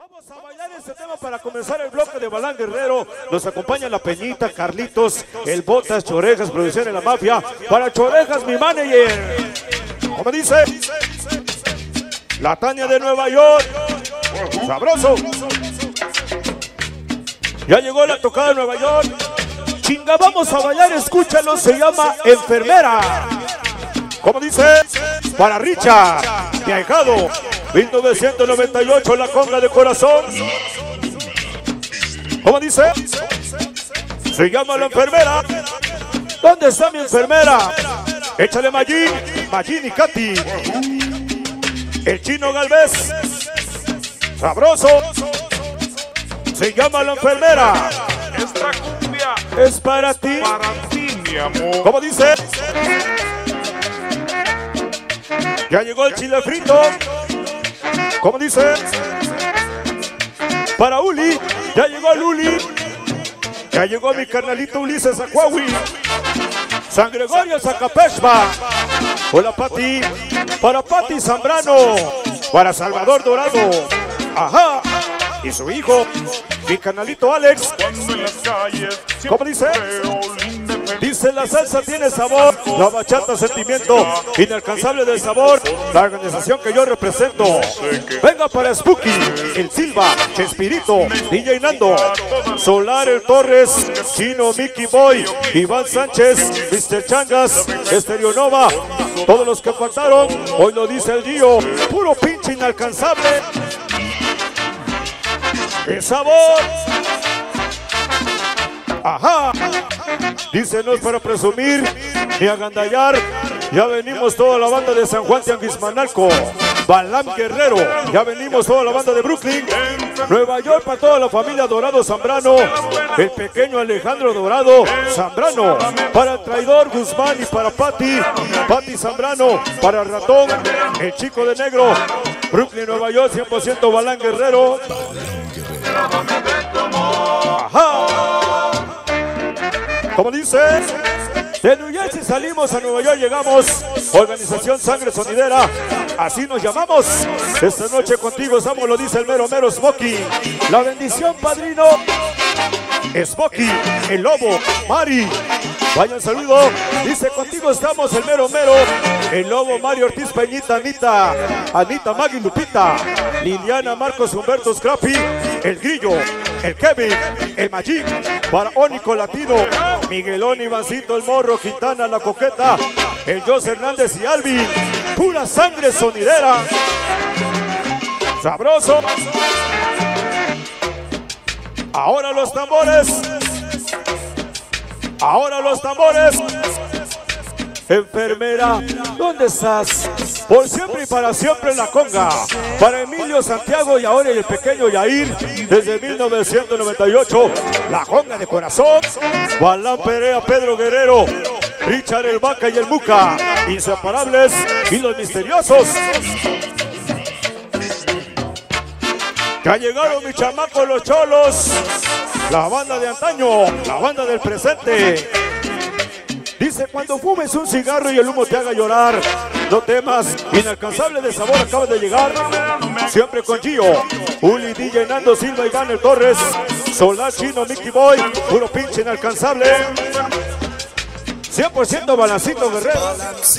Vamos a bailar este tema para comenzar el bloque de Balán Guerrero. Nos acompaña la Peñita, Carlitos, el Botas, Chorejas, producción en la mafia. Para Chorejas, mi manager. ¿Cómo dice? La Tania de Nueva York. Sabroso. Ya llegó la tocada de Nueva York. Chinga, vamos a bailar, escúchalo, se llama Enfermera. ¿Cómo dice? Para Richard, mi ahijado, 1998, la conga de corazón. ¿Cómo dice? Se llama La Enfermera. ¿Dónde está mi enfermera? Échale Magín y Katy. El Chino Galvez. Sabroso. Se llama La Enfermera. Esta cumbia es para ti, mi amor. ¿Cómo dice? Ya llegó el chile frito. ¿Cómo dice? Para Uli. Ya llegó el Uli. Ya llegó mi carnalito Ulises Acuahui. San Gregorio Zacapechba. Hola Pati. Para Pati Zambrano. Para Salvador Dorado. Ajá. Y su hijo, mi carnalito Alex. ¿Cómo dice? Dice la salsa tiene sabor, la bachata sentimiento, inalcanzable del sabor, la organización que yo represento. Venga para Spooky, el Silva, Chespirito, DJ Nando, Solar el Torres, Chino Mickey Boy, Iván Sánchez, Mr. Changas, Estereo Nova, todos los que faltaron, hoy lo dice el Gio, puro pinche inalcanzable. ¡El sabor! ¡Ajá! Dice, no es para presumir ni agandallar. Ya venimos toda la banda de San Juan Tianguismanalco. Balán Guerrero. Ya venimos toda la banda de Brooklyn. Nueva York para toda la familia Dorado Zambrano. El pequeño Alejandro Dorado Zambrano. Para el traidor Guzmán y para Pati Zambrano. Para el ratón, el chico de negro. Brooklyn, Nueva York, 100% Balán Guerrero. Ajá. ¿Cómo dice? De New Jersey salimos a Nueva York, llegamos. Organización Sangre Sonidera, así nos llamamos. Esta noche contigo estamos, lo dice el mero Smokey. La bendición, padrino. Smokey, el lobo, Mari. Vayan saludo. Dice, contigo estamos, el mero. El lobo, Mario Ortiz, Peñita, Anita, Magui, Lupita, Liliana, Marcos, Humberto, Scrappy, el Grillo, el Kevin, el Magín, para Ónico Latino, Miguelón, Ivancito, el Morro, Quintana, la Coqueta, el José Hernández y Alvin, pura sangre sonidera. Sabroso. Ahora los tambores. Enfermera, ¿dónde estás? Por siempre y para siempre en la conga. Para Emilio, Santiago y ahora el pequeño Yair. Desde 1998, la conga de corazón. Balán Perea, Pedro Guerrero, Richard el Vaca y el Muca. Inseparables y los misteriosos. Ya llegaron mis chamacos los cholos. La banda de antaño, la banda del presente. Dice, cuando fumes un cigarro y el humo te haga llorar, no temas, inalcanzable de sabor acaba de llegar. Siempre con Gio, Uli, DJ Nando, Silva y Daniel Torres, Solar, Chino, Mickey Boy, puro pinche inalcanzable. 100% Balancito Guerrero.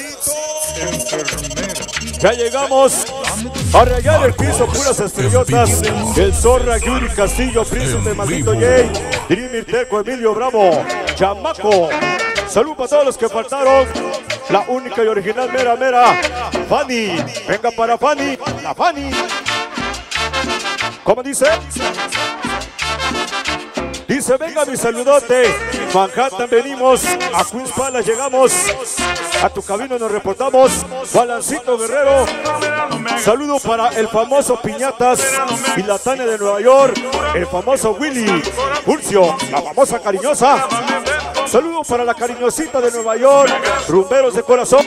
Ya llegamos a rayar el piso, puras estrellotas. El Zorra, Yuri Castillo, Príncipe, Maldito Jay, Drimir Teco, Emilio Bravo, Chamaco. Salud para todos los que faltaron. La única y original mera, Fanny. Venga para Fanny, la Fanny. ¿Cómo dice? Dice, venga mi saludote. Manhattan venimos, a Queens Palace llegamos. A tu camino nos reportamos. Balancito Guerrero. Saludo para el famoso Piñatas y la Tania de Nueva York. El famoso Willy Pulcio, la famosa cariñosa. Saludo para la cariñosita de Nueva York, rumberos de corazón.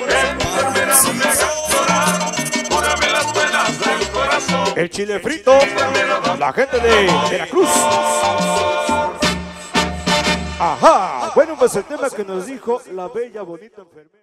El chile frito, la gente de Veracruz. Ajá, bueno, pues el tema que nos dijo la bella, bonita enfermera.